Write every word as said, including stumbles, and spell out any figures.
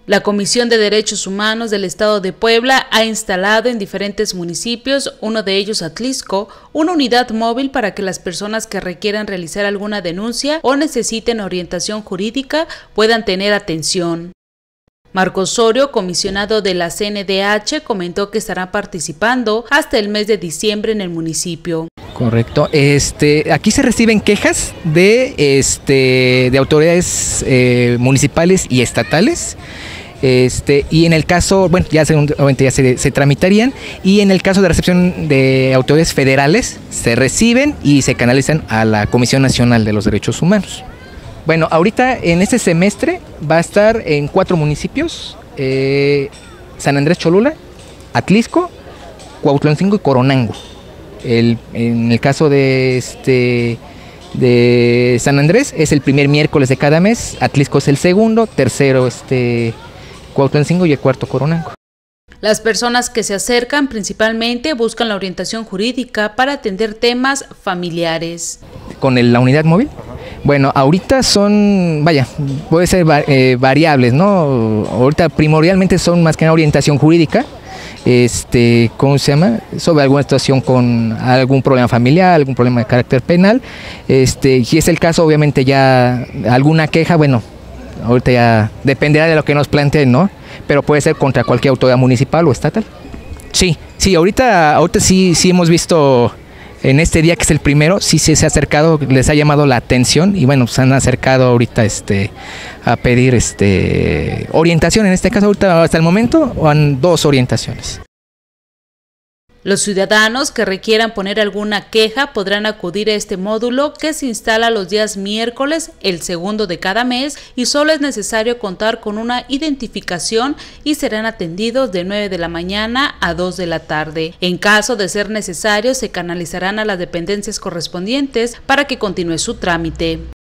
La Comisión de Derechos Humanos del Estado de Puebla ha instalado en diferentes municipios, uno de ellos Atlixco, una unidad móvil para que las personas que requieran realizar alguna denuncia o necesiten orientación jurídica puedan tener atención. Marco Osorio, comisionado de la C N D H, comentó que estará participando hasta el mes de diciembre en el municipio. Correcto. Este, aquí se reciben quejas de, este, de autoridades eh, municipales y estatales. Este, y en el caso, bueno, ya, se, ya se, se tramitarían, y en el caso de recepción de autoridades federales, se reciben y se canalizan a la Comisión Nacional de los Derechos Humanos. Bueno, ahorita en este semestre va a estar en cuatro municipios, eh, San Andrés Cholula, Atlixco, Cuautlancingo y Coronango. El, en el caso de, este, de San Andrés es el primer miércoles de cada mes, Atlixco es el segundo, tercero este... Cuautlancingo y el cuarto Coronango. Las personas que se acercan principalmente buscan la orientación jurídica para atender temas familiares. ¿Con el, la unidad móvil? Bueno, ahorita son, vaya, puede ser eh, variables, ¿no? Ahorita primordialmente son más que una orientación jurídica, este, ¿cómo se llama? Sobre alguna situación con algún problema familiar, algún problema de carácter penal, este, y es el caso, obviamente ya alguna queja, bueno, ahorita ya dependerá de lo que nos planteen, ¿no? Pero puede ser contra cualquier autoridad municipal o estatal. Sí, sí, ahorita, ahorita sí, sí hemos visto en este día que es el primero, sí, sí se ha acercado, les ha llamado la atención y bueno, se han acercado ahorita este, a pedir este, orientación. En este caso, ahorita hasta el momento van dos orientaciones. Los ciudadanos que requieran poner alguna queja podrán acudir a este módulo que se instala los días miércoles, el segundo de cada mes, y solo es necesario contar con una identificación y serán atendidos de nueve de la mañana a dos de la tarde. En caso de ser necesario, se canalizarán a las dependencias correspondientes para que continúe su trámite.